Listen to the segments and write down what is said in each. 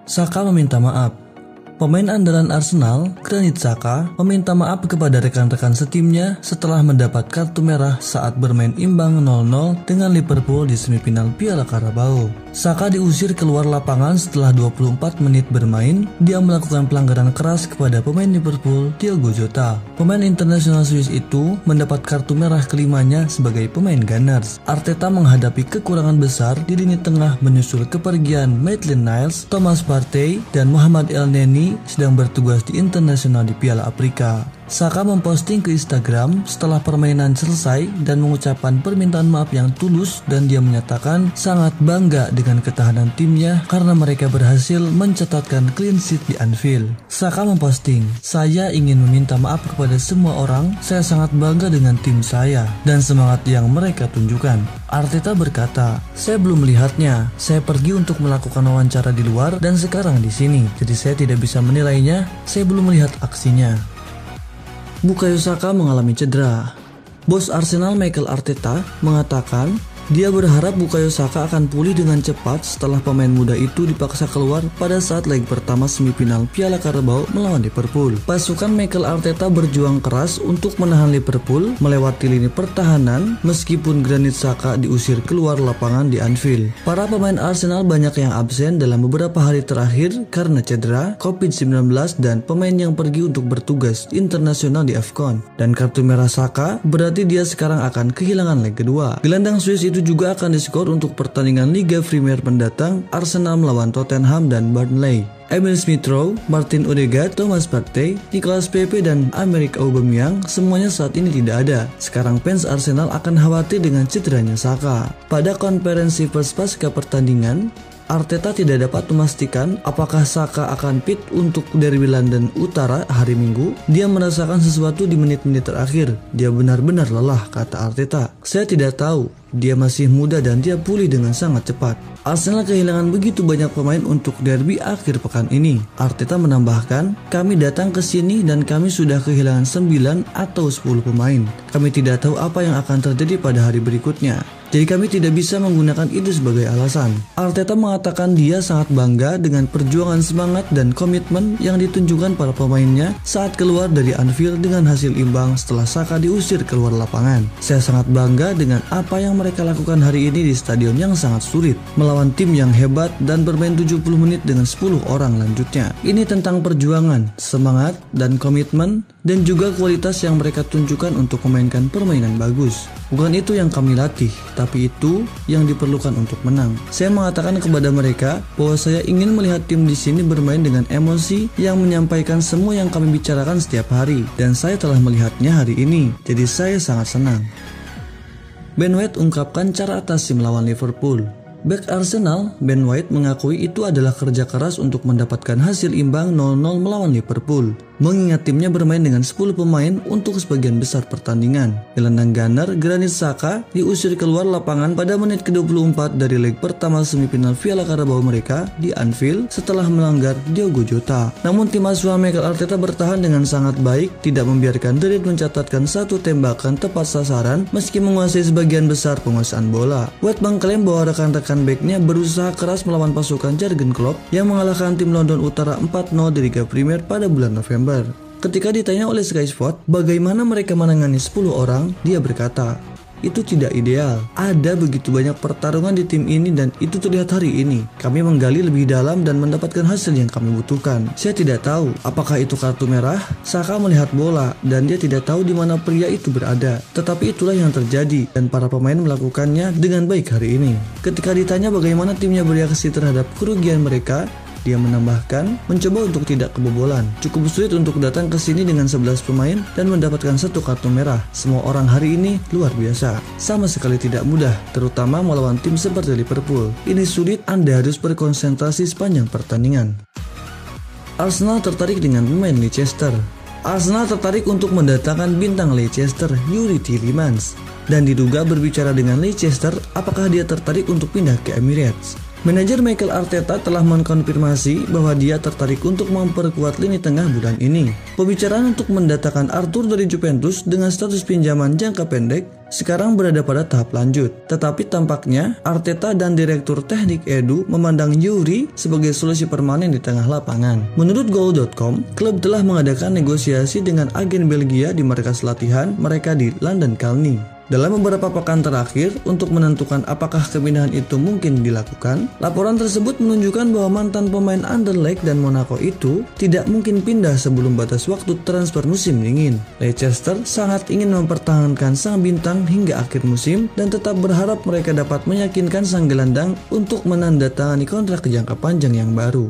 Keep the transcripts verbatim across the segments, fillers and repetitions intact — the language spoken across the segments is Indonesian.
Saka meminta maaf. Pemain andalan Arsenal, Granit Xhaka, meminta maaf kepada rekan-rekan setimnya setelah mendapat kartu merah saat bermain imbang nol nol dengan Liverpool di semifinal Piala Carabao. Xhaka diusir keluar lapangan setelah dua puluh empat menit bermain. Dia melakukan pelanggaran keras kepada pemain Liverpool, Diogo Jota. Pemain internasional Swiss itu mendapat kartu merah kelimanya sebagai pemain Gunners. Arteta menghadapi kekurangan besar di lini tengah menyusul kepergian Maitland-Niles, Thomas Partey, dan Mohamed Elneny sedang bertugas di internasional di Piala Afrika. Xhaka memposting ke Instagram setelah permainan selesai dan mengucapkan permintaan maaf yang tulus, dan dia menyatakan sangat bangga dengan ketahanan timnya karena mereka berhasil mencatatkan clean sheet di Anfield. Xhaka memposting, "Saya ingin meminta maaf kepada semua orang, saya sangat bangga dengan tim saya dan semangat yang mereka tunjukkan." Arteta berkata, "Saya belum melihatnya, saya pergi untuk melakukan wawancara di luar dan sekarang di sini, jadi saya tidak bisa menilainya, saya belum melihat aksinya." Bukayo Saka mengalami cedera. Bos Arsenal Mikel Arteta mengatakan dia berharap Bukayo Saka akan pulih dengan cepat setelah pemain muda itu dipaksa keluar pada saat leg pertama semifinal Piala Carabao melawan Liverpool. Pasukan Mikel Arteta berjuang keras untuk menahan Liverpool melewati lini pertahanan meskipun Granit Xhaka diusir keluar lapangan di Anfield. Para pemain Arsenal banyak yang absen dalam beberapa hari terakhir karena cedera, covid sembilan belas, dan pemain yang pergi untuk bertugas internasional di AFCON. Dan kartu merah Saka berarti dia sekarang akan kehilangan leg kedua. Gelandang Swiss itu juga akan diskor untuk pertandingan Liga Premier mendatang Arsenal melawan Tottenham dan Burnley. Emil Smith-Rowe, Martin Odegaard, Thomas Partey, Nicolas Pepe, dan Emerick Aubameyang semuanya saat ini tidak ada. Sekarang fans Arsenal akan khawatir dengan cederanya Saka. Pada konferensi pers pasca pertandingan, Arteta tidak dapat memastikan apakah Saka akan fit untuk derby London Utara hari Minggu. Dia merasakan sesuatu di menit-menit terakhir. Dia benar-benar lelah, kata Arteta. "Saya tidak tahu. Dia masih muda dan dia pulih dengan sangat cepat." Arsenal kehilangan begitu banyak pemain untuk derby akhir pekan ini. Arteta menambahkan, "Kami datang ke sini dan kami sudah kehilangan sembilan atau sepuluh pemain. Kami tidak tahu apa yang akan terjadi pada hari berikutnya. Jadi kami tidak bisa menggunakan itu sebagai alasan." Arteta mengatakan dia sangat bangga dengan perjuangan semangat dan komitmen yang ditunjukkan para pemainnya saat keluar dari Anfield dengan hasil imbang setelah Saka diusir keluar lapangan. "Saya sangat bangga dengan apa yang mereka lakukan hari ini di stadion yang sangat sulit, melawan tim yang hebat dan bermain tujuh puluh menit dengan sepuluh orang lanjutnya. Ini tentang perjuangan, semangat, dan komitmen, dan juga kualitas yang mereka tunjukkan untuk memainkan permainan bagus. Bukan itu yang kami latih, tapi itu yang diperlukan untuk menang. Saya mengatakan kepada mereka bahwa saya ingin melihat tim di sini bermain dengan emosi yang menyampaikan semua yang kami bicarakan setiap hari, dan saya telah melihatnya hari ini, jadi saya sangat senang." Ben White ungkapkan cara atasi melawan Liverpool. Bek Arsenal, Ben White mengakui itu adalah kerja keras untuk mendapatkan hasil imbang nol nol melawan Liverpool, mengingat timnya bermain dengan sepuluh pemain untuk sebagian besar pertandingan. Gelandang Gunner Granit Xhaka diusir keluar lapangan pada menit ke dua puluh empat dari leg pertama semifinal Piala Carabao mereka di Anfield setelah melanggar Diogo Jota. Namun tim asuhan Mikel Arteta bertahan dengan sangat baik, tidak membiarkan The Reds mencatatkan satu tembakan tepat sasaran meski menguasai sebagian besar penguasaan bola. White mengklaim bahwa rekan-rekan backnya berusaha keras melawan pasukan Jurgen Klopp yang mengalahkan tim London Utara empat nol di Liga Premier pada bulan November. Ketika ditanya oleh Sky Sport bagaimana mereka menangani sepuluh orang, dia berkata, "Itu tidak ideal. Ada begitu banyak pertarungan di tim ini dan itu terlihat hari ini. Kami menggali lebih dalam dan mendapatkan hasil yang kami butuhkan. Saya tidak tahu apakah itu kartu merah." Saka melihat bola dan dia tidak tahu di mana pria itu berada. Tetapi itulah yang terjadi dan para pemain melakukannya dengan baik hari ini. Ketika ditanya bagaimana timnya bereaksi terhadap kerugian mereka, dia menambahkan, "Mencoba untuk tidak kebobolan. Cukup sulit untuk datang ke sini dengan sebelas pemain dan mendapatkan satu kartu merah. Semua orang hari ini luar biasa. Sama sekali tidak mudah, terutama melawan tim seperti Liverpool. Ini sulit, Anda harus berkonsentrasi sepanjang pertandingan." Arsenal tertarik dengan pemain Leicester. Arsenal tertarik untuk mendatangkan bintang Leicester, Youri Tielemans, dan diduga berbicara dengan Leicester apakah dia tertarik untuk pindah ke Emirates. Manajer Mikel Arteta telah mengkonfirmasi bahwa dia tertarik untuk memperkuat lini tengah bulan ini. Pembicaraan untuk mendatangkan Arthur dari Juventus dengan status pinjaman jangka pendek sekarang berada pada tahap lanjut. Tetapi tampaknya Arteta dan Direktur Teknik Edu memandang Yuri sebagai solusi permanen di tengah lapangan. Menurut goal dot com, klub telah mengadakan negosiasi dengan agen Belgia di markas latihan mereka di London Colney. Dalam beberapa pekan terakhir, untuk menentukan apakah kemindahan itu mungkin dilakukan, laporan tersebut menunjukkan bahwa mantan pemain Anderlecht dan Monaco itu tidak mungkin pindah sebelum batas waktu transfer musim dingin. Leicester sangat ingin mempertahankan sang bintang hingga akhir musim dan tetap berharap mereka dapat meyakinkan sang gelandang untuk menandatangani kontrak jangka panjang yang baru.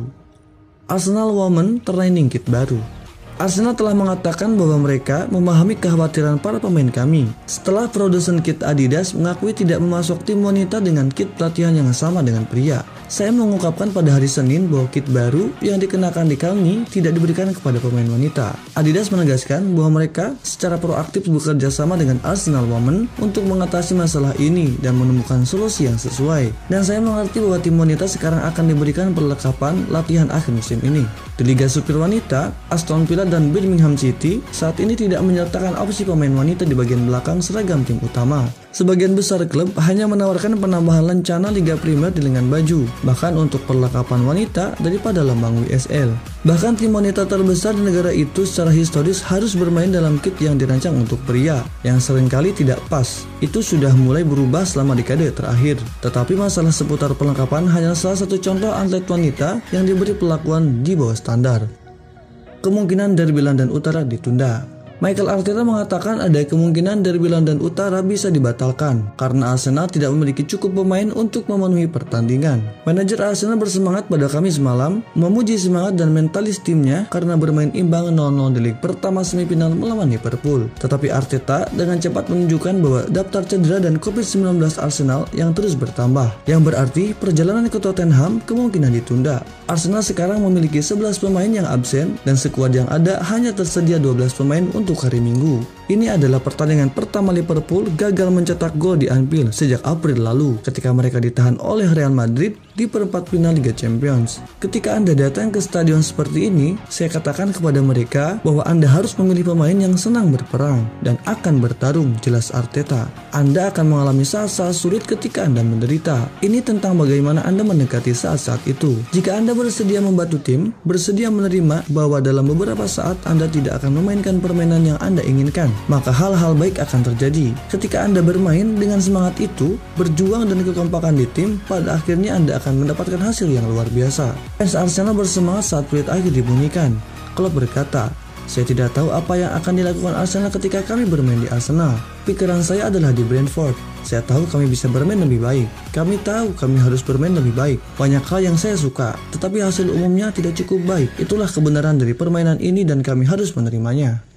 Arsenal Women Training Kit baru. Arsenal telah mengatakan bahwa mereka memahami kekhawatiran para pemain kami setelah produsen kit Adidas mengakui tidak memasok tim wanita dengan kit pelatihan yang sama dengan pria. Saya mengungkapkan pada hari Senin bahwa kit baru yang dikenakan di Colney tidak diberikan kepada pemain wanita. Adidas menegaskan bahwa mereka secara proaktif bekerja sama dengan Arsenal Women untuk mengatasi masalah ini dan menemukan solusi yang sesuai. Dan saya mengerti bahwa tim wanita sekarang akan diberikan perlengkapan latihan akhir musim ini. Di Liga Super Wanita, Aston Villa dan Birmingham City saat ini tidak menyertakan opsi pemain wanita di bagian belakang seragam tim utama. Sebagian besar klub hanya menawarkan penambahan lencana Liga Primer di lengan baju, bahkan untuk perlengkapan wanita daripada lambang W S L. Bahkan tim wanita terbesar di negara itu secara historis harus bermain dalam kit yang dirancang untuk pria, yang seringkali tidak pas. Itu sudah mulai berubah selama dekade terakhir. Tetapi masalah seputar perlengkapan hanya salah satu contoh atlet wanita yang diberi perlakuan di bawah standar. Kemungkinan derby London Utara ditunda. Mikel Arteta mengatakan ada kemungkinan derby London Utara bisa dibatalkan karena Arsenal tidak memiliki cukup pemain untuk memenuhi pertandingan. Manajer Arsenal bersemangat pada Kamis malam memuji semangat dan mentalis timnya karena bermain imbang nol nol di lig pertama semifinal melawan Liverpool. Tetapi Arteta dengan cepat menunjukkan bahwa daftar cedera dan covid sembilan belas Arsenal yang terus bertambah, yang berarti perjalanan ke Tottenham kemungkinan ditunda. Arsenal sekarang memiliki sebelas pemain yang absen dan skuad yang ada hanya tersedia dua belas pemain untuk hari Minggu. Ini adalah pertandingan pertama Liverpool gagal mencetak gol di Anfield sejak April lalu ketika mereka ditahan oleh Real Madrid di perempat final Liga Champions. Ketika Anda datang ke stadion seperti ini, saya katakan kepada mereka bahwa Anda harus memilih pemain yang senang berperang dan akan bertarung, jelas Arteta. Anda akan mengalami saat-saat sulit ketika Anda menderita. Ini tentang bagaimana Anda mendekati saat-saat itu. Jika Anda bersedia membantu tim, bersedia menerima bahwa dalam beberapa saat Anda tidak akan memainkan permainan yang Anda inginkan, maka hal-hal baik akan terjadi. Ketika Anda bermain dengan semangat itu, berjuang dan kekompakan di tim, pada akhirnya Anda akan mendapatkan hasil yang luar biasa. Fans Arsenal bersemangat saat peluit akhir dibunyikan. Klopp berkata, "Saya tidak tahu apa yang akan dilakukan Arsenal ketika kami bermain di Arsenal. Pikiran saya adalah di Brentford. Saya tahu kami bisa bermain lebih baik. Kami tahu kami harus bermain lebih baik. Banyak hal yang saya suka, tetapi hasil umumnya tidak cukup baik. Itulah kebenaran dari permainan ini dan kami harus menerimanya."